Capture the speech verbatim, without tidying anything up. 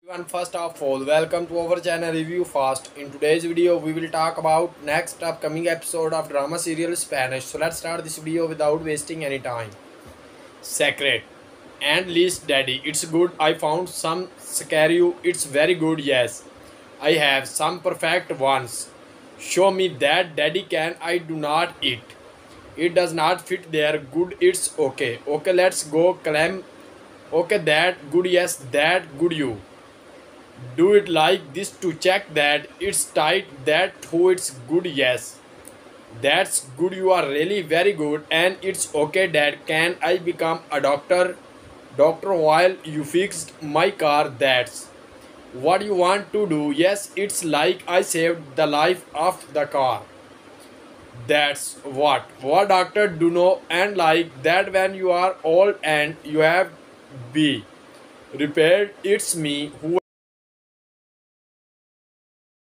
Everyone, first of all, welcome to our channel Review Fast. In today's video, we will talk about next upcoming episode of drama serial Spanish. So let's start this video without wasting any time. Secret and least daddy. It's good. I found some scary. It's very good. Yes, I have some perfect ones. Show me that daddy can. I do not eat. It does not fit there. Good. It's okay. Okay, let's go. Clam. Okay, that good. Yes, that good. You do it like this to check that it's tight, that who it's good. Yes, that's good, you are really very good. And it's okay, dad, can I become a doctor doctor while you fixed my car? That's what you want to do. Yes, it's like I saved the life of the car. That's what what doctor do know. And like that, when you are old and you have be repaired, it's me who